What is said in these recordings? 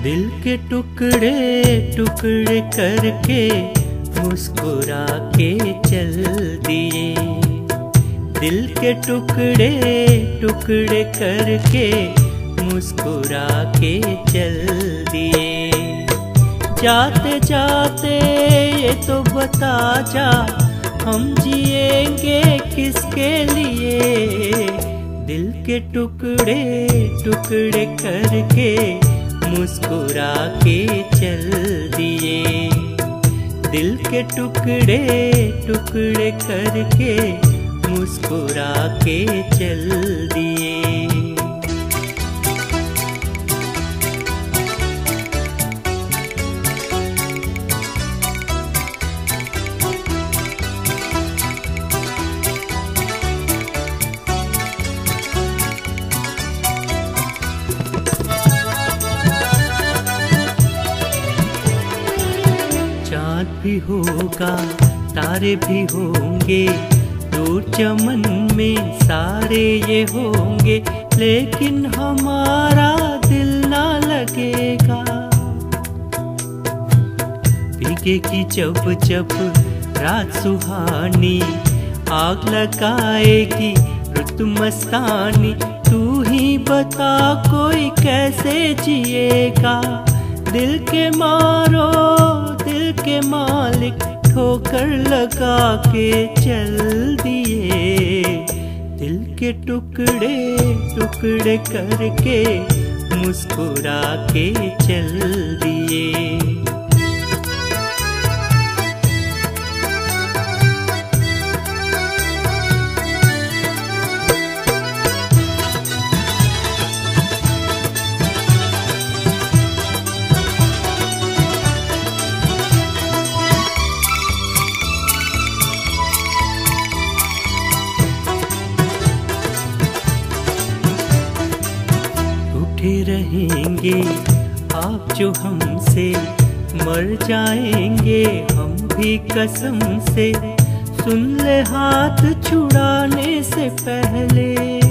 दिल के टुकड़े टुकड़े करके मुस्कुरा के चल दिए। दिल के टुकड़े टुकड़े करके मुस्कुरा के चल दिए। जाते जाते ये तो बता जा, हम जिएंगे किसके लिए। दिल के टुकड़े टुकड़े करके मुस्कुरा के चल दिए। दिल के टुकड़े टुकड़े करके मुस्कुरा के चल दिए। चाँद भी होगा तारे भी होंगे, दूर चमन में सारे ये होंगे, लेकिन हमारा दिल ना लगेगा। भीगेगी जब जब रात सुहानी, आग लगाएगी रुत मस्तानी। तू ही बता कोई कैसे जिएगा। दिल के मारो दिल के मालिक ठोकर लगा के चल दिए। दिल के टुकड़े टुकड़े करके मुस्कुरा के चल दिए। रहेंगे आप जो हमसे, मर जाएंगे हम भी कसम से। सुन ले हाथ छुड़ाने से पहले,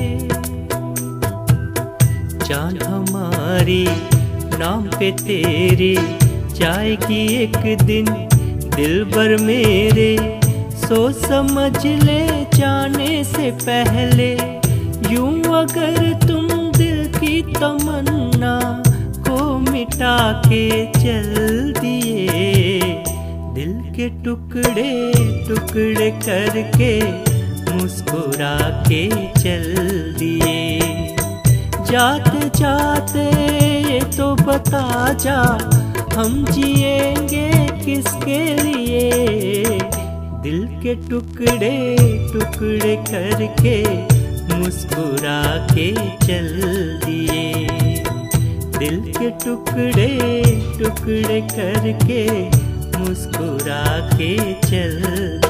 जान हमारी नाम पे तेरी जाएगी एक दिन। दिल भर मेरे सोच समझ ले जाने से पहले। यूं अगर तुम की तमन्ना को मिटा के चल दिए। दिल के टुकड़े टुकड़े करके मुस्कुरा के चल दिए। जाते जाते ये तो बता जा, हम जिएंगे किसके लिए। दिल के टुकड़े टुकड़े करके मुस्कुरा के चल दिए। दिल के टुकड़े टुकड़े करके मुस्कुरा के चल